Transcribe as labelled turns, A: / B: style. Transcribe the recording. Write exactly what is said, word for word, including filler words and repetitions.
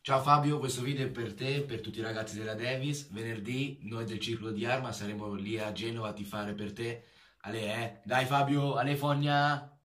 A: Ciao Fabio, questo video è per te e per tutti i ragazzi della Davis. Venerdì noi del Circolo di Arma saremo lì a Genova a tifare per te. Ale, eh. Dai Fabio, Ale Fogna!